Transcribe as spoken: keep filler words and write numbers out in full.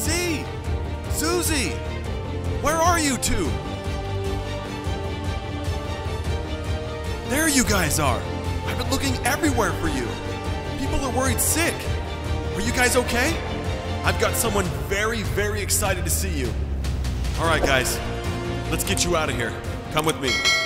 Zee! Zuzy! Where are you two? There you guys are! I've been looking everywhere for you. People are worried sick. Are you guys okay? I've got someone very, very excited to see you. Alright guys, let's get you out of here. Come with me.